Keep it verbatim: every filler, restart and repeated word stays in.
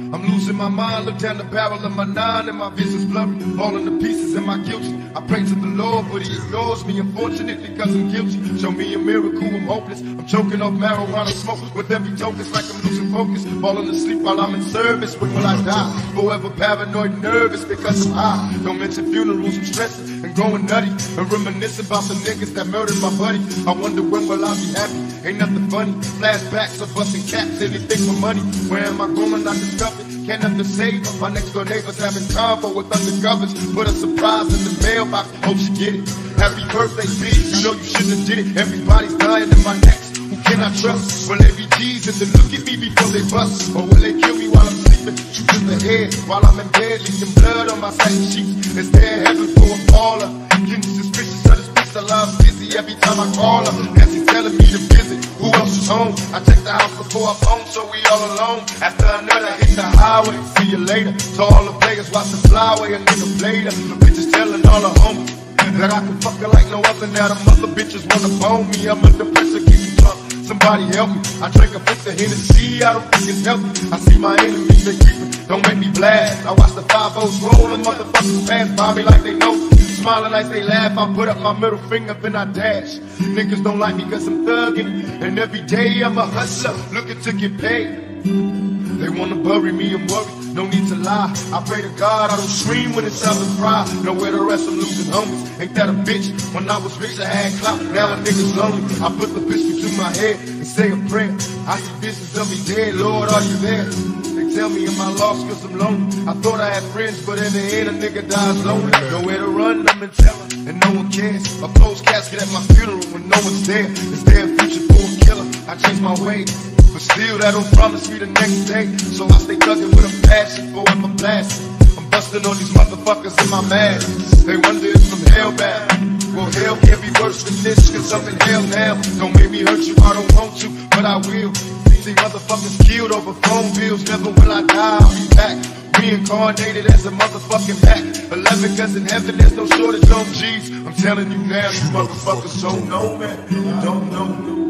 I'm losing my mind, look down the barrel of my nine and my vision's blurry, falling to pieces, am I guilty? I pray to the Lord, but he ignores me, unfortunately, cause I'm guilty. Show me a miracle, I'm hopeless. I'm choking off marijuana smoke with every token, it's like I'm losing focus, falling asleep while I'm in service. When will I die? Forever paranoid, nervous because I'm high. Don't mention funerals, I'm stressing and going nutty and reminiscing about the niggas that murdered my buddy. I wonder when will I be happy? Ain't nothing funny. Flashbacks of busting caps, anything for money. Where am I going? I discovered. Can't nothing save them. My next door neighbors having convo with undercovers. Put a surprise in the mailbox. Hope she get it. Happy birthday, B. You know you shouldn't have did it. Everybody's dying in my next. Who can I trust? Will they be Jesus and look at me before they bust? Or will they kill me while I'm sleeping? Shoot in the head while I'm in bed, leaving blood on my satin sheets. Is there heaven for a baller? Getting suspicious of this bitch, I love busy every time I call her. Nancy telling me to visit. Who else is home? I check the house before I phone, so we all alone. After another hit the highway, see you later. To all the players, watch the flyway, a nigga played her. The bitches telling all the homies that I can fuck her like no other. Now the mother bitches wanna bone me. I'm under pressure, keep me drunk. Somebody help me. I drink a fifth of Hennessy, I don't think it's healthy. I see my enemies, they creeping, don't make me blast. I watch the five O's roll and motherfuckers pass by me like they know. Smiling like they laugh, I put up my middle finger, then I dash. Niggas don't like me cause I'm thugging, and every day I'm a hustler, looking to get paid. They wanna bury me and worry, no need to lie. I pray to God I don't scream when it's time to cry. Nowhere to rest, I'm losing homies. Ain't that a bitch? When I was rich I had clout, now a nigga's lonely. I put the pistol to my head and say a prayer. I see visions of me dead, Lord, are you there? They tell me am I lost cause I'm lonely. I thought I had friends, but in the end a nigga dies lonely. Nowhere to run, I'm in terror, and no one cares. A closed casket at my funeral when no one's there. Is there a future for a killer? I changed my ways, but still that don't promise me the next day. So I stay thugging with a passion for I'm a blast. I'm busting on these motherfuckers in my mask. They wonder if I'm hellbound. Well, hell can't be worse than this, cause I'm in hell now. Don't make me hurt you, I don't want to, but I will. See motherfuckers killed over phone bills, never will I die, I'll be back. Reincarnated as a motherfucking back. Eleven cause in heaven there's no shortage on G's. I'm telling you now, you motherfuckers don't know, man. You don't know.